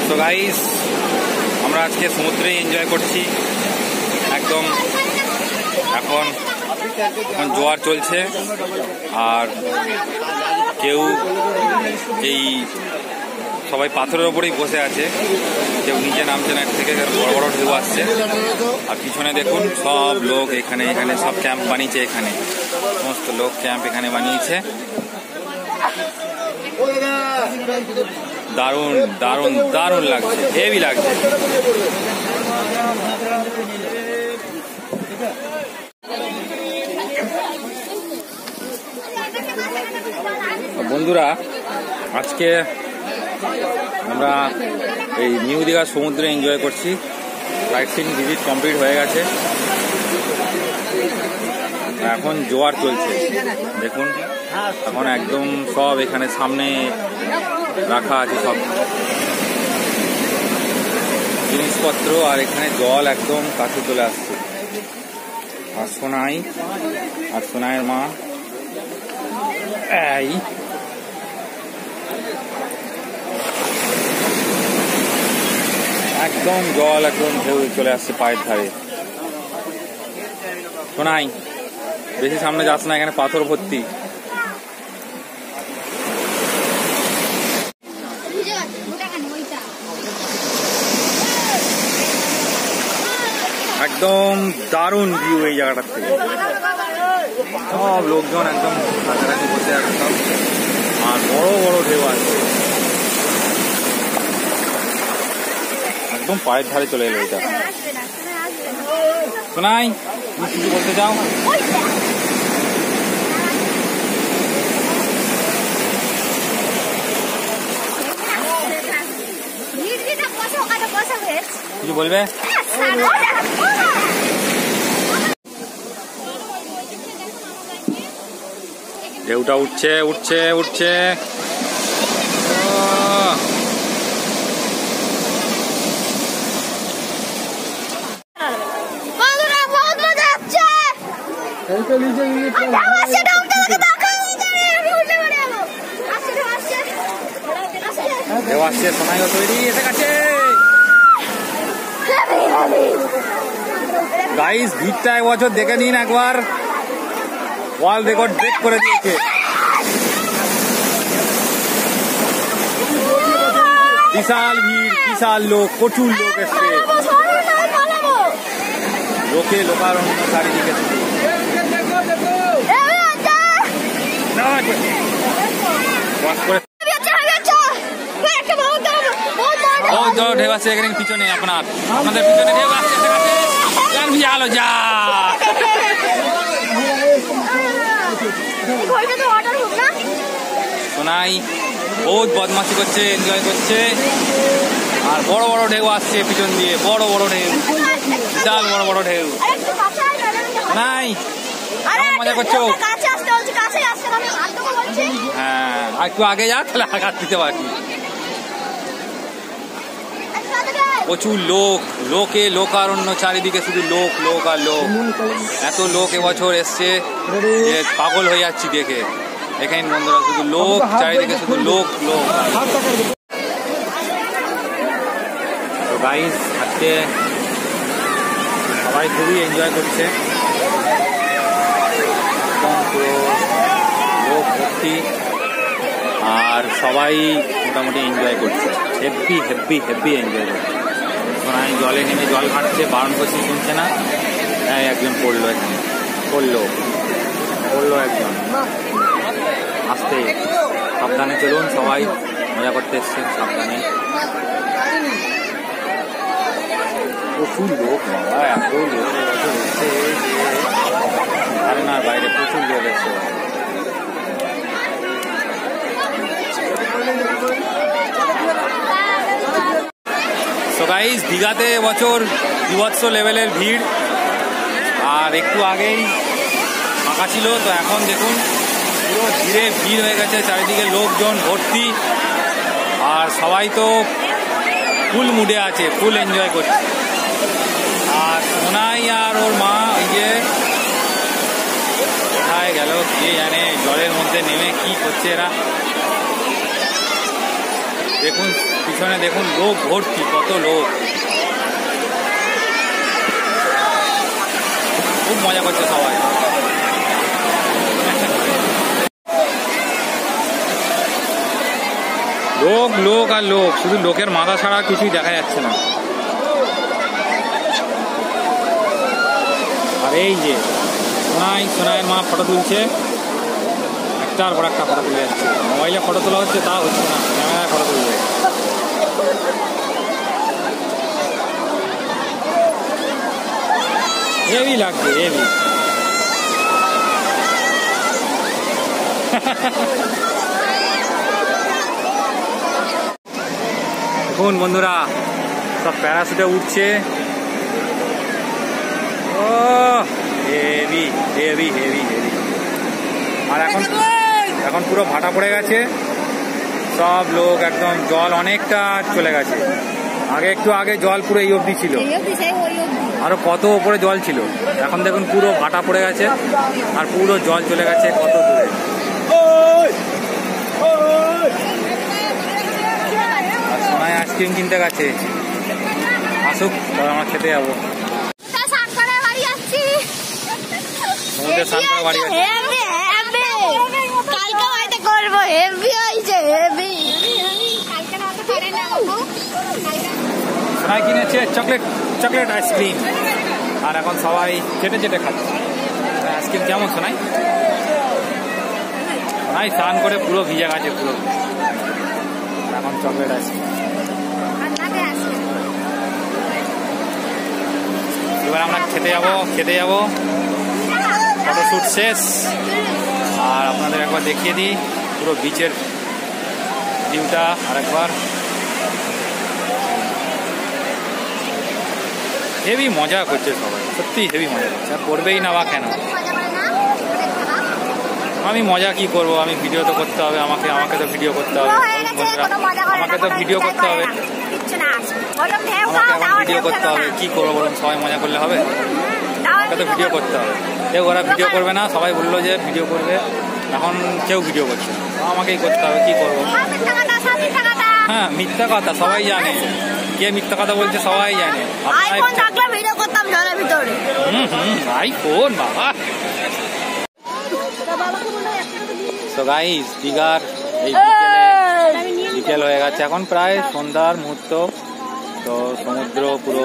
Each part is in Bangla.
তো গাইস, আমরা আজকে সমুদ্রে এনজয় করছি একদম। এখন জোয়ার চলছে আর কেউ এই সবাই পাথরের ওপরেই বসে আছে, কেউ নিচে নামছে না, এর থেকে বড় বড় ঢেউ আসছে। আর পিছনে দেখুন সব লোক এখানে এখানে সব ক্যাম্প বানিয়েছে, এখানে সমস্ত লোক ক্যাম্প এখানে বানিয়েছে। দারুণ দারুণ দারুণ লাগছে, হেভি লাগছে। বন্ধুরা, আজকে আমরা এই নিউ দীঘা সমুদ্রে এনজয় করছি। সাইট সিন ভিজিট কমপ্লিট হয়ে গেছে, এখন জোয়ার চলছে দেখুন। এখন একদম সব এখানে সামনে রাখা আছে সব জিনিসপত্র, আর এখানে জল একদম কাছে চলে আসছে। আর সোনাই আর সোনাইয়ের মা এই একদম জল একদম ঢেউ চলে আসছে পায়ের ধারে। সোনাই বেশি সামনে যাস না, এখানে পাথর ভর্তি। একদম দারুণ ভিউ এই জায়গাটার থেকে। সব লোকজন একদম কাছাকাছি বসে আছে সব, আর বড় বড় ঢেউ আসছে, একদম পায়ের ধারে চলে এলো এটা। শোনাই, তুমি কিছু বলতে চাও? কিছু বলবে? ঢেউটা উঠছে উঠছে উঠছে। ঢেউ আসছে, সোনাইও তৈরি এসে গেছে। গাইস, ভিড়টা এবছর দেখে নিন একবার, ওয়ার্ল্ড রেকর্ড ব্রেক করে দিয়েছে। বিশাল ভিড়, বিশাল লোক, প্রচুর লোক এসছে, লোকে লোকারণ্য চারিদিকে। ঢেউ আসছে এখানে পিছনে, আপনাদের পিছনে ঢেউ আসছে। আলো যা সোনাই বহুত বদমাশি করছে, এনজয় করছে। আর বড় বড় ঢেউ আসছে পিছন দিয়ে, বড় বড় ঢেউ, বিশাল বড় বড় ঢেউ। সোনাই মজা করছো? হ্যাঁ, আর একটু আগে যা, তাহলে আঘাত দিতে পারবি। প্রচুর লোক, লোকে লোকারণ্য, চারিদিকে শুধু লোক লোক আর লোক। এত লোক এবছর এসছে যে পাগল হয়ে যাচ্ছি দেখে। এখানে বন্ধুরা শুধু লোক, চারিদিকে শুধু লোক লোক। তো গাইস, আজকে সবাই খুবই এনজয় করছে, একদম পুরো লোক ভর্তি, আর সবাই মোটামুটি এনজয় করছে, হেভি হেভি হেভি এনজয় করছে। সোনাই জলে নেমে জল ঘাটছে, বারণ করছি শুনছে না। হ্যাঁ, একজন পড়লো, এখানে পড়লো একজন। আস্তে সাবধানে চলুন, সবাই মজা করতে এসছেন, সাবধানে। প্রচুর লোক, বাবা এত লোক এসছে, আরে না বাইরে প্রচুর লোক এসছে। তো গাইস, দীঘাতে এবছর বিভৎস লেভেলের ভিড়। আর একটু আগেই ফাঁকা ছিল, তো এখন দেখুন পুরো ধীরে ভিড় হয়ে গেছে, চারিদিকে লোকজন ভর্তি। আর সবাই তো ফুল মুডে আছে, ফুল এনজয় করছে। আর সোনাই আর ওর মা ওই যে কোথায় গেল কে জানে, জলের মধ্যে নেমে কি করছে এরা। দেখুন পিছনে দেখুন লোক ভর্তি, কত লোক, খুব মজা করছে সবাই। লোক লোক আর লোক, শুধু লোকের মাথা ছাড়া কিছুই দেখা যাচ্ছে না। আর এই যে সোনাইয়ের মা ফটো তুলছে, একটার পর একটা ফটো তুলে যাচ্ছে। মোবাইলে ফটো তোলা হচ্ছে, তা হচ্ছে না, ক্যামেরায় ফটো তুলবে। হেভি লাগছে, হেভি। দেখুন বন্ধুরা, সব প্যারাশুটে উঠছে। ও হেভি হেভি হেভি হেভি। আর এখন পুরো ভাটা পড়ে গেছে, সব লোক একদম, জল অনেকটা চলে গেছে। একটু আগে জল পুরো এই অবধি ছিল, আরো কত উপরে জল ছিল। এখন দেখুন পুরো ভাটা পড়ে গেছে আর পুরো জল চলে গেছে কত দূরে। আর সোনাই আইসক্রিম কিনতে গেছে, আসুক তারপর আমরা খেতে যাবো। সমুদ্রে স্নান করে বাড়ি যাচ্ছে। সোনাই কিনেছে চকলেট আইসক্রিম, আর এখন সবাই চেটে খাচ্ছে। আইসক্রিম কেমন সোনাই? সোনাই স্নান করে পুরো ভিজে গেছে পুরো, এখন চকলেট আইসক্রিম। এবার আমরা খেতে যাবো। ফটোশুট শেষ, আর আপনাদের একবার দেখিয়ে দিই পুরো বিচের ভিউটা আরেকবার। হেভি মজা করছে সবাই, সত্যি হেভি মজা করছে। আর করবেই না বা কেন? আমি মজা কি করব, আমি ভিডিও তো করতে হবে, আমাকে তো ভিডিও করতে হবে, আমাকে তো ভিডিও করতে হবে, ভিডিও করতে হবে। কি করবো বলুন, সবাই মজা করলে হবে? আমাকে তো ভিডিও করতে হবে। ওরা ভিডিও করবে না, সবাই বললো যে ভিডিও করবে, এখন কেউ ভিডিও করছে, আমাকেই করতে হবে। কি করবো? হ্যাঁ, মিথ্যা কথা সবাই জানে, কে মিথ্যা কথা বলছে সবাই জানে। আইফোন বাবা। তো গাইস, দীঘার এই বিকেল হয়ে গেছে, এখন প্রায় সন্ধ্যার মুহূর্ত। তো সমুদ্র পুরো,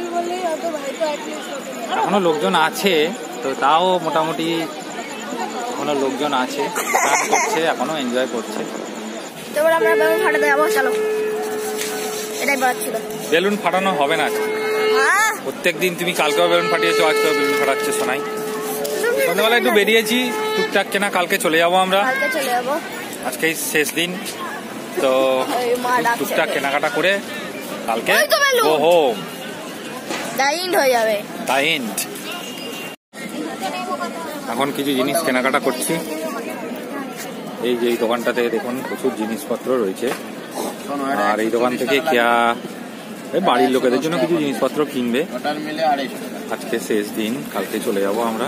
এখনো লোকজন আছে, তো তাও মোটামুটি এখনো লোকজন আছে, স্নান করছে, এখনো এনজয় করছে। বেলুন ফাটানো হবে না প্রত্যেক দিন, তুমি কালকেও বেলুন ফাটিয়েছো, আজকেও বেলুন ফাটাচ্ছে সোনাই। সন্ধ্যাবেলা একটু বেরিয়েছি টুকটাক কেনা, কালকে চলে যাবো আমরা, আজকে শেষ দিন। তো টুকটাক কেনাকাটা করে কালকে ওহো হয়ে যাবে। এখন কিছু জিনিস কেনাকাটা করছি। এই যে এই দোকানটাতে দেখুন প্রচুর জিনিসপত্র রয়েছে, আর এই দোকান থেকে বাড়ির লোকেদের জন্য কিছু জিনিসপত্র কিনবে। আজকে শেষ দিন, কালকে চলে যাব আমরা।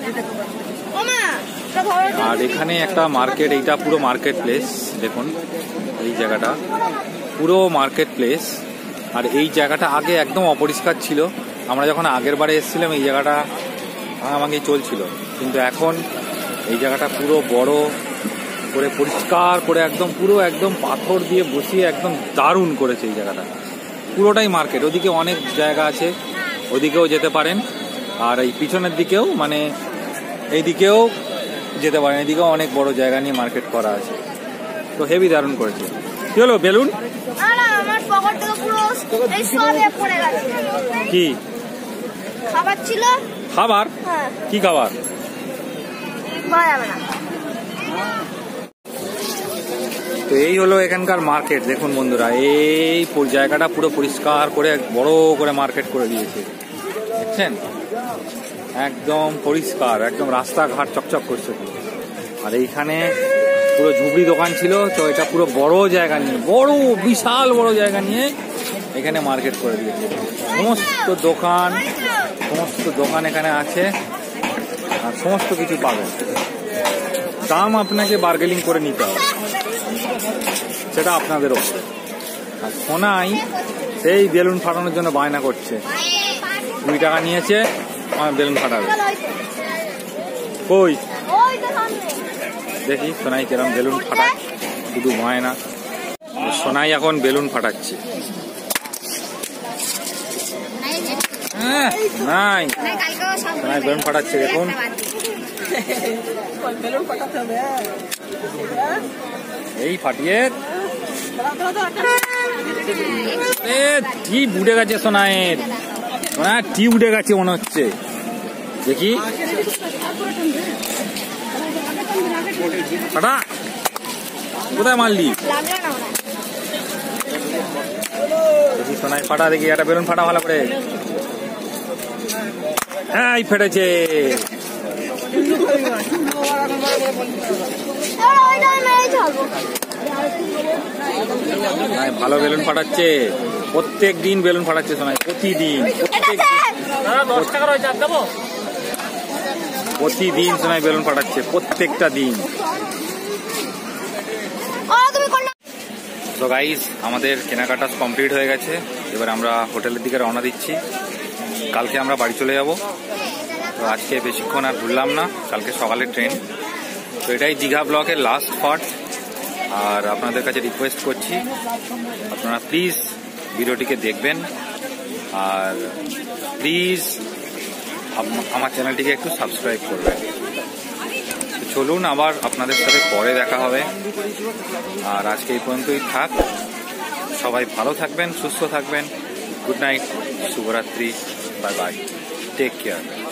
আর এখানে একটা মার্কেট, এইটা পুরো মার্কেট প্লেস, দেখুন এই জায়গাটা পুরো মার্কেট প্লেস। আর এই জায়গাটা আগে একদম অপরিষ্কার ছিল, আমরা যখন আগের বারে এসেছিলাম এই জায়গাটা ভাঙাভাঙি চলছিল, কিন্তু এখন এই জায়গাটা পুরো বড় করে পরিষ্কার করে একদম পুরো একদম পাথর দিয়ে বসিয়ে একদম দারুণ করেছে এই জায়গাটা। পুরোটাই মার্কেট, ওদিকে অনেক জায়গা আছে, ওদিকেও যেতে পারেন, আর এই পিছনের দিকেও মানে এইদিকেও যেতে পারেন, এদিকেও অনেক বড় জায়গা নিয়ে মার্কেট করা আছে। তো হেভি দারুণ করেছে। কি হলো বেলুন? কি খাবার ছিল? খাবার? কি খাবার? তো এই হলো এখানকার মার্কেট। দেখুন বন্ধুরা, এই জায়গাটা পুরো পরিষ্কার করে বড় করে মার্কেট করে দিয়েছে, দেখছেন? একদম পরিষ্কার, একদম রাস্তাঘাট চকচক করছে। আর এইখানে পুরো ঝুপড়ি দোকান ছিল, তো এটা পুরো বড় জায়গা নিয়ে, বড় বিশাল বড় জায়গা নিয়ে এখানে মার্কেট করে দিয়েছে। সমস্ত দোকান এখানে আছে, আর সমস্ত কিছু পাবেন। দাম আপনাকে বার্গেনিং করে নিতে হবে, সেটা আপনাদের ওপরে। আর সোনাই সেই বেলুন ফাটানোর জন্য বায়না করছে। 20 টাকা নিয়েছে, আমার বেলুন ফাটাবে। কই দেখি সোনাই কিরম বেলুন ফাটায়, শুধু বায়না। সোনাই এখন বেলুন ফাটাচ্ছে। নাই সোনাই বেলুন ফাটাচ্ছে, দেখুন। এই ফাটিয়ে টিপ উঠে গেছে সোনাইয়ের, সোনার টিপ উঠে গেছে মনে হচ্ছে। দেখি ফাটা, কোথায় মারলি? দেখি সোনাই ফাটা, দেখি একটা বেলুন ফাটা ভালো করে। হ্যাঁ ফেটেছে, ভালো বেলুন ফাটাচ্ছে। প্রত্যেক দিন বেলুন ফাটাচ্ছে সোনাই, প্রতিদিন প্রতিদিন সোনাই বেলুন ফাটাচ্ছে, প্রত্যেকটা দিন। তো গাইস, আমাদের কেনাকাটা কমপ্লিট হয়ে গেছে। এবার আমরা হোটেলের দিকে রওনা দিচ্ছি। কালকে আমরা বাড়ি চলে যাব। তো আজকে বেশিক্ষণ আর ঘুরলাম না, কালকে সকালে ট্রেন। তো এটাই দীঘা ব্লকের লাস্ট পার্ট। আর আপনাদের কাছে রিকোয়েস্ট করছি, আপনারা প্লিজ ভিডিওটিকে দেখবেন, আর প্লিজ আমার চ্যানেলটিকে একটু সাবস্ক্রাইব করবেন। চলুন, আবার আপনাদের সাথে পরে দেখা হবে। আর আজকে এই পর্যন্তই থাক। সবাই ভালো থাকবেন, সুস্থ থাকবেন। গুড নাইট, শুভরাত্রি, বাই বাই, টেক কেয়ার।